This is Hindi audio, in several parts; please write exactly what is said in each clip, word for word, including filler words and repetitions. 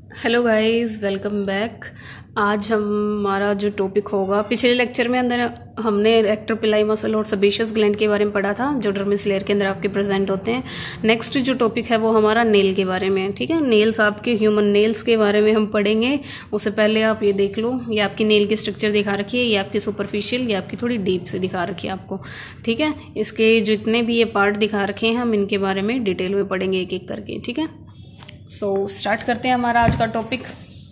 Hello guys, welcome back. आज हमारा जो टॉपिक होगा, पिछले लेक्चर में अंदर हमने रेक्टर पिलाई मसल और सेबेशियस ग्लैंड के बारे में पढ़ा था जो डर्मिस लेयर के अंदर आपके प्रेजेंट होते हैं। नेक्स्ट जो टॉपिक है वो हमारा नेल के बारे में है। ठीक है, नेल्स, आपके ह्यूमन नेल्स के बारे में हम पढ़ेंगे। उससे पहले आप ये देख लो, ये आपकी नेल की स्ट्रक्चर दिखा रखी है, ये आपकी सुपरफिशियल, ये आपकी थोड़ी डीप से दिखा रखी है आपको। ठीक है, इसके जितने भी ये पार्ट दिखा रखे हैं हम इनके बारे में डिटेल में पढ़ेंगे एक एक करके। ठीक है, सो so, स्टार्ट करते हैं हमारा आज का टॉपिक।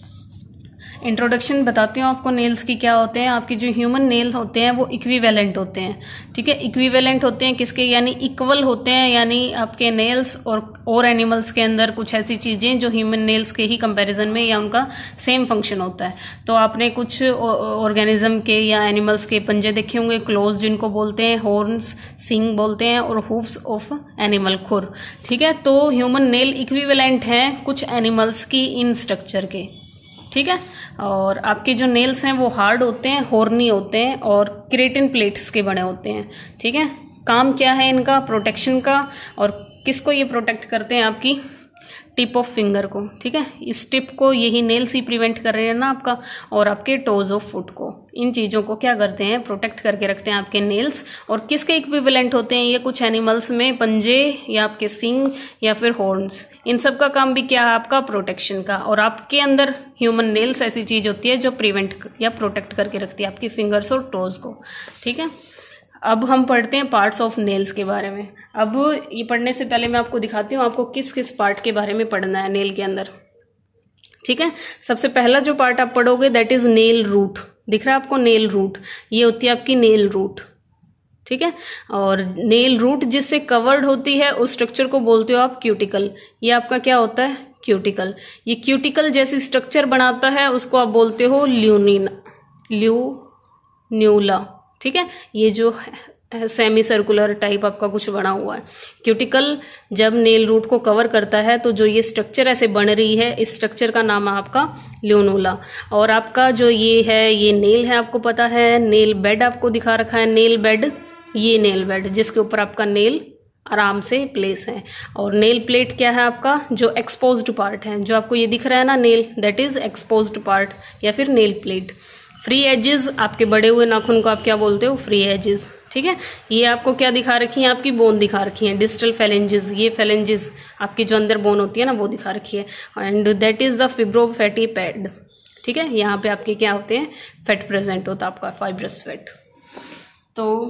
इंट्रोडक्शन बताती हूँ आपको नेल्स की क्या होते हैं। आपके जो ह्यूमन नेल्स होते हैं वो इक्विवेलेंट होते हैं। ठीक है, इक्विवेलेंट होते हैं किसके, यानी इक्वल होते हैं, यानी आपके नेल्स और और एनिमल्स के अंदर कुछ ऐसी चीज़ें जो ह्यूमन नेल्स के ही कंपैरिजन में या उनका सेम फंक्शन होता है। तो आपने कुछ ऑर्गेनिज्म के या एनिमल्स के पंजे देखे होंगे, क्लोज जिनको बोलते हैं, हॉर्न्स सिंग बोलते हैं, और हूफ्स ऑफ एनिमल खुर। ठीक है, तो ह्यूमन नेल इक्विवेलेंट हैं कुछ एनिमल्स की इन स्ट्रक्चर के। ठीक है, और आपके जो नेल्स हैं वो हार्ड होते हैं, हॉर्नी होते हैं और केराटिन प्लेट्स के बने होते हैं। ठीक है, काम क्या है इनका, प्रोटेक्शन का। और किसको ये प्रोटेक्ट करते हैं, आपकी टिप ऑफ फिंगर को। ठीक है, इस टिप को यही नेल्स ही प्रिवेंट कर रहे हैं ना आपका, और आपके टोज ऑफ फुट को। इन चीज़ों को क्या करते हैं, प्रोटेक्ट करके रखते हैं आपके नेल्स। और किसके इक्विवेलेंट होते हैं ये, कुछ एनिमल्स में पंजे या आपके सिंग या फिर हॉर्न्स। इन सब का काम भी क्या है आपका, प्रोटेक्शन का। और आपके अंदर ह्यूमन नेल्स ऐसी चीज़ होती है जो प्रिवेंट या प्रोटेक्ट करके रखती है आपकी फिंगर्स और टोज को। ठीक है, अब हम पढ़ते हैं पार्ट्स ऑफ नेल्स के बारे में। अब ये पढ़ने से पहले मैं आपको दिखाती हूँ आपको किस किस पार्ट के बारे में पढ़ना है नेल के अंदर। ठीक है, सबसे पहला जो पार्ट आप पढ़ोगे दैट इज नेल रूट। दिख रहा है आपको, नेल रूट, ये होती है आपकी नेल रूट। ठीक है, और नेल रूट जिससे कवर्ड होती है उस स्ट्रक्चर को बोलते हो आप क्यूटिकल। ये आपका क्या होता है, क्यूटिकल। ये क्यूटिकल जैसी स्ट्रक्चर बनाता है उसको आप बोलते हो ल्यूनिन ल्यून्यूला। ठीक है, ये जो सेमी सर्कुलर टाइप आपका कुछ बना हुआ है क्यूटिकल, जब नेल रूट को कवर करता है तो जो ये स्ट्रक्चर ऐसे बन रही है, इस स्ट्रक्चर का नाम है आपका ल्यूनोला। और आपका जो ये है, ये नेल है, आपको पता है। नेल बेड आपको दिखा रखा है, नेल बेड, ये नेल बेड जिसके ऊपर आपका नेल आराम से प्लेस है। और नेल प्लेट क्या है आपका, जो एक्सपोज्ड पार्ट है, जो आपको ये दिख रहा है ना nail, that is exposed part या फिर नेल प्लेट। फ्री एजेस, आपके बड़े हुए नाखून को आप क्या बोलते हो, फ्री एजेस। ठीक है, ये आपको क्या दिखा रखी है, आपकी बोन दिखा रखी है, डिस्टल फेलेंजेस। ये फेलेंजेस आपकी जो अंदर बोन होती है ना वो दिखा रखी है। And that is the fibrofatty pad. ठीक है, यहाँ पे आपके क्या होते हैं, फैट प्रेजेंट होता है आपका, फाइब्रस फैट। तो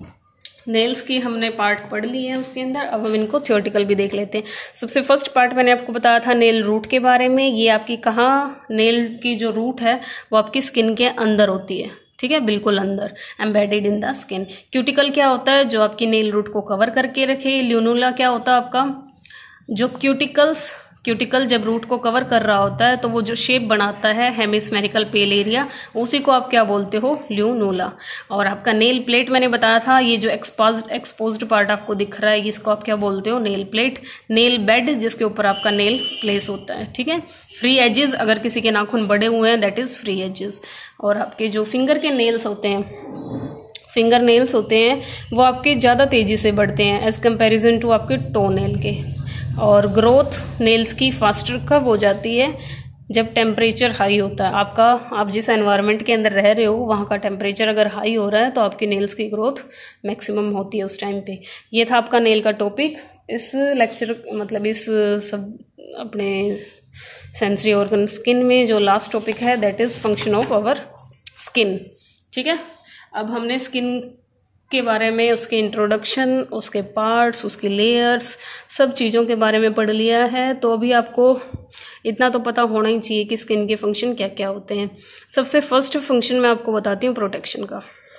नेल्स की हमने पार्ट पढ़ ली है उसके अंदर। अब हम इनको थ्योरेटिकल भी देख लेते हैं। सबसे फर्स्ट पार्ट मैंने आपको बताया था नेल रूट के बारे में। ये आपकी कहाँ, नेल की जो रूट है वो आपकी स्किन के अंदर होती है। ठीक है, बिल्कुल अंदर, embedded in the skin. Cuticle क्या होता है, जो आपकी नेल रूट को कवर करके रखे। ल्यूनुला क्या होता है आपका, जो क्यूटिकल्स क्यूटिकल जब रूट को कवर कर रहा होता है तो वो जो शेप बनाता है हेमिस्फेरिकल पेल एरिया, उसी को आप क्या बोलते हो, ल्यूनोला। और आपका नेल प्लेट मैंने बताया था, ये जो एक्सपोज्ड एक्सपोज्ड पार्ट आपको दिख रहा है इसको आप क्या बोलते हो, नेल प्लेट। नेल बेड जिसके ऊपर आपका नेल प्लेस होता है। ठीक है, फ्री एजेस, अगर किसी के नाखून बड़े हुए हैं दैट इज फ्री एजेस। और आपके जो फिंगर के नेल्स होते हैं, फिंगर नेल्स होते हैं वो आपके ज़्यादा तेजी से बढ़ते हैं एज कंपेरिजन टू आपके टो नेल के। और ग्रोथ नेल्स की फास्टर कब हो जाती है, जब टेम्परेचर हाई होता है आपका। आप जिस एनवायरनमेंट के अंदर रह रहे हो वहाँ का टेम्परेचर अगर हाई हो रहा है तो आपकी नेल्स की ग्रोथ मैक्सिमम होती है उस टाइम पे। ये था आपका नेल का टॉपिक। इस लेक्चर मतलब इस सब अपने सेंसरी ऑर्गन स्किन में जो लास्ट टॉपिक है that is function of our skin. ठीक है, अब हमने स्किन के बारे में, उसके इंट्रोडक्शन, उसके पार्ट्स, उसके लेयर्स, सब चीज़ों के बारे में पढ़ लिया है। तो अभी आपको इतना तो पता होना ही चाहिए कि स्किन के फंक्शन क्या क्या होते हैं। सबसे फर्स्ट फंक्शन मैं आपको बताती हूँ प्रोटेक्शन का।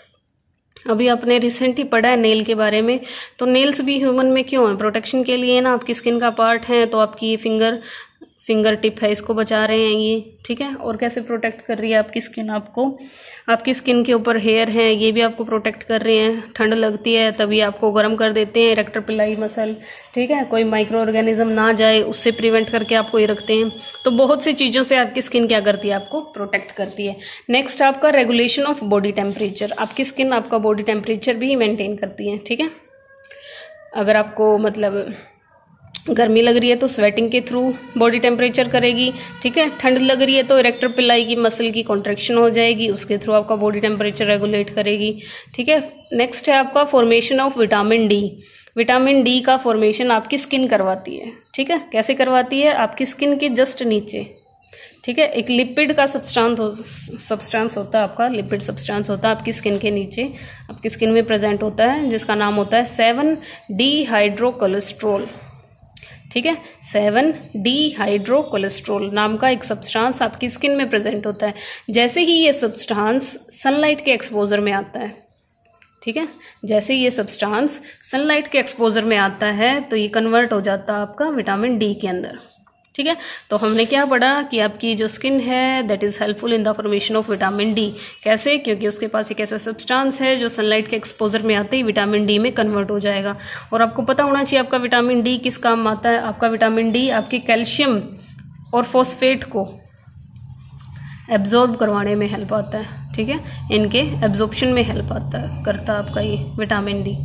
अभी आपने रिसेंट ही पढ़ा है नेल के बारे में, तो नेल्स भी ह्यूमन में क्यों है, प्रोटेक्शन के लिए ना। आपकी स्किन का पार्ट है तो आपकी ये फिंगर फिंगर टिप है, इसको बचा रहे हैं ये। ठीक है, और कैसे प्रोटेक्ट कर रही है आपकी स्किन आपको, आपकी स्किन के ऊपर हेयर हैं, ये भी आपको प्रोटेक्ट कर रहे हैं। ठंड लगती है तभी आपको गर्म कर देते हैं, रेक्टर पिलाई मसल। ठीक है, कोई माइक्रो ऑर्गेनिज्म ना जाए उससे प्रिवेंट करके आपको ये रखते हैं। तो बहुत सी चीज़ों से आपकी स्किन क्या करती है, आपको प्रोटेक्ट करती है। नेक्स्ट आपका रेगुलेशन ऑफ बॉडी टेम्परेचर। आपकी स्किन आपका बॉडी टेम्परेचर भी मेंटेन करती है। ठीक है, अगर आपको मतलब गर्मी लग रही है तो स्वेटिंग के थ्रू बॉडी टेम्परेचर करेगी, ठीक है। ठंड लग रही है तो इरेक्टर पिलाई की मसल की कॉन्ट्रैक्शन हो जाएगी, उसके थ्रू आपका बॉडी टेम्परेचर रेगुलेट करेगी, ठीक है। नेक्स्ट है आपका formation of vitamin D. Vitamin D का फॉर्मेशन आपकी स्किन करवाती है, ठीक है। कैसे करवाती है? आपकी स्किन के जस्ट नीचे, ठीक है, एक लिपिड का सब्सटेंस हो, सब्सटेंस होता है आपका, लिपिड सब्सटेंस होता है आपकी स्किन के नीचे, आपकी स्किन में प्रेजेंट होता है, जिसका नाम होता है सेवन डी हाइड्रो कोलेस्ट्रोल, ठीक है। सेवन डी हाइड्रो कोलेस्ट्रोल नाम का एक सब्सटेंस आपकी स्किन में प्रेजेंट होता है। जैसे ही ये सब्सटेंस सनलाइट के एक्सपोजर में आता है, ठीक है, जैसे ही ये सब्सटेंस सनलाइट के एक्सपोजर में आता है तो ये कन्वर्ट हो जाता है आपका विटामिन डी के अंदर, ठीक है। तो हमने क्या पढ़ा कि आपकी जो स्किन है that is helpful in the formation of vitamin D. कैसे? क्योंकि उसके पास एक ऐसा सब्सटेंस है जो सनलाइट के एक्सपोजर में आते ही विटामिन डी में कन्वर्ट हो जाएगा। और आपको पता होना चाहिए आपका विटामिन डी किस काम आता है। आपका विटामिन डी आपकी कैल्शियम और फॉस्फेट को एब्जॉर्ब करवाने में हेल्प आता है, ठीक है, इनके एब्जॉर्प्शन में हेल्प आता है करता है आपका ये विटामिन डी,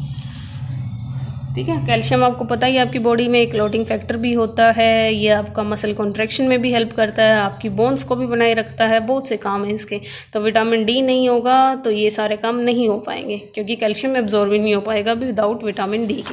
ठीक है। कैल्शियम आपको पता ही आपकी बॉडी में एक क्लोटिंग फैक्टर भी होता है, ये आपका मसल कॉन्ट्रैक्शन में भी हेल्प करता है, आपकी बोन्स को भी बनाए रखता है, बहुत से काम है इसके। तो विटामिन डी नहीं होगा तो ये सारे काम नहीं हो पाएंगे, क्योंकि कैल्शियम एब्जॉर्ब ही नहीं हो पाएगा विदाउट विटामिन डी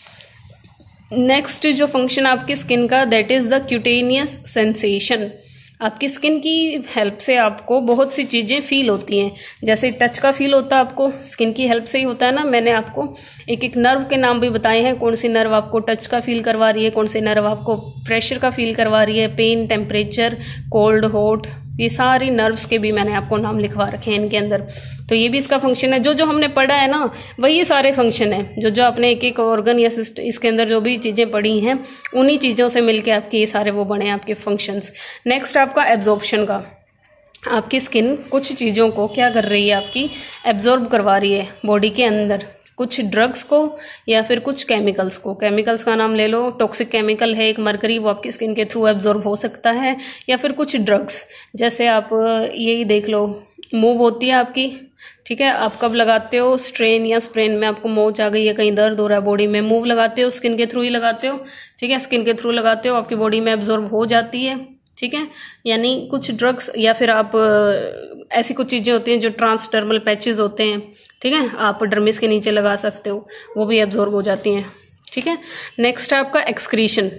के। नेक्स्ट जो फंक्शन आपकी स्किन का that is the cutaneous sensation. आपकी स्किन की हेल्प से आपको बहुत सी चीज़ें फील होती हैं, जैसे टच का फील होता है आपको, स्किन की हेल्प से ही होता है ना। मैंने आपको एक एक नर्व के नाम भी बताए हैं, कौन सी नर्व आपको टच का फील करवा रही है, कौन सी नर्व आपको प्रेशर का फील करवा रही है, पेन, टेम्परेचर, कोल्ड, हॉट, ये सारी नर्व्स के भी मैंने आपको नाम लिखवा रखे हैं इनके अंदर। तो ये भी इसका फंक्शन है। जो जो हमने पढ़ा है ना वही सारे फंक्शन है, जो जो आपने एक एक ऑर्गन या सिस्ट इसके अंदर जो भी चीज़ें पढ़ी हैं उन्हीं चीज़ों से मिलके आपके ये सारे वो बने आपके फंक्शंस। नेक्स्ट आपका एब्जॉर्प्शन का। आपकी स्किन कुछ चीज़ों को क्या कर रही है, आपकी एब्जॉर्ब करवा रही है बॉडी के अंदर, कुछ ड्रग्स को या फिर कुछ केमिकल्स को। केमिकल्स का नाम ले लो, टॉक्सिक केमिकल है एक मरकरी, वो आपकी स्किन के थ्रू एब्जॉर्ब हो सकता है, या फिर कुछ ड्रग्स, जैसे आप यही देख लो, मूव होती है आपकी, ठीक है, आप कब लगाते हो, स्ट्रेन या स्प्रेन में आपको मोच आ गई है, कहीं दर्द हो रहा है बॉडी में, मूव लगाते हो, स्किन के थ्रू ही लगाते हो, ठीक है, स्किन के थ्रू लगाते हो, आपकी बॉडी में एब्जॉर्ब हो जाती है, ठीक है। यानी कुछ ड्रग्स या फिर आप ऐसी कुछ चीज़ें होती हैं जो ट्रांसडर्मल पैचेस होते हैं, ठीक है, आप डर्मिस के नीचे लगा सकते हो, वो भी एब्जॉर्ब हो जाती हैं, ठीक है। नेक्स्ट है आपका एक्सक्रीशन।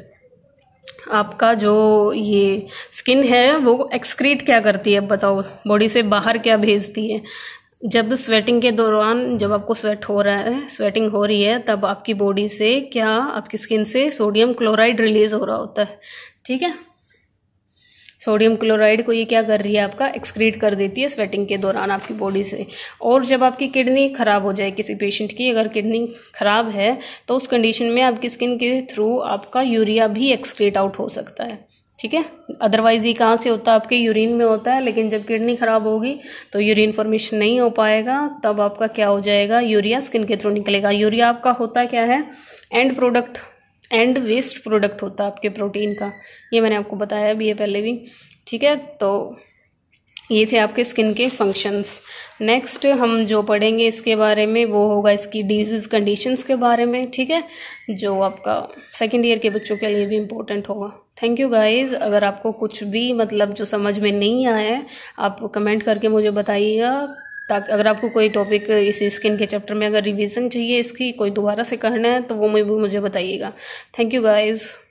आपका जो ये स्किन है वो एक्सक्रीट क्या करती है बताओ, बॉडी से बाहर क्या भेजती है। जब स्वेटिंग के दौरान, जब आपको स्वेट हो रहा है, स्वेटिंग हो रही है, तब आपकी बॉडी से क्या, आपकी स्किन से सोडियम क्लोराइड रिलीज हो रहा होता है, ठीक है। सोडियम क्लोराइड को ये क्या कर रही है, आपका एक्सक्रीट कर देती है स्वेटिंग के दौरान आपकी बॉडी से। और जब आपकी किडनी खराब हो जाए, किसी पेशेंट की अगर किडनी खराब है तो उस कंडीशन में आपकी स्किन के थ्रू आपका यूरिया भी एक्सक्रीट आउट हो सकता है, ठीक है। अदरवाइज ये कहाँ से होता है, आपके यूरिन में होता है, लेकिन जब किडनी खराब होगी तो यूरिन फॉर्मेशन नहीं हो पाएगा, तब आपका क्या हो जाएगा, यूरिया स्किन के थ्रू निकलेगा। यूरिया आपका होता क्या है, end product, end waste product होता है आपके प्रोटीन का, ये मैंने आपको बताया भी है पहले भी, ठीक है। तो ये थे आपके स्किन के फंक्शंस। नेक्स्ट हम जो पढ़ेंगे इसके बारे में वो होगा इसकी डिजीज कंडीशंस के बारे में, ठीक है, जो आपका सेकेंड ईयर के बच्चों के लिए भी इम्पोर्टेंट होगा। Thank you guys. अगर आपको कुछ भी मतलब जो समझ में नहीं आया है आप कमेंट करके मुझे बताइएगा, ताकि अगर आपको कोई टॉपिक इस स्किन के चैप्टर में अगर रिवीजन चाहिए इसकी, कोई दोबारा से करना है तो वो मुझे बताइएगा। Thank you guys.